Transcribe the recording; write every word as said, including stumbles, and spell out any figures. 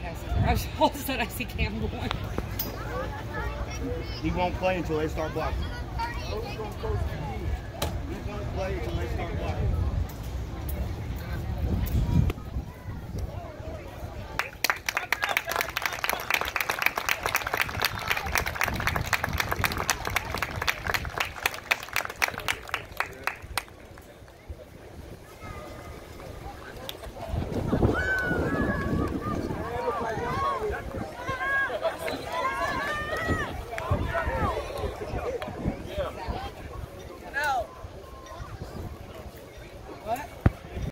I see her. I was, all of a sudden I see Cam going. He won't play until they start blocking. He won't play until they start blocking.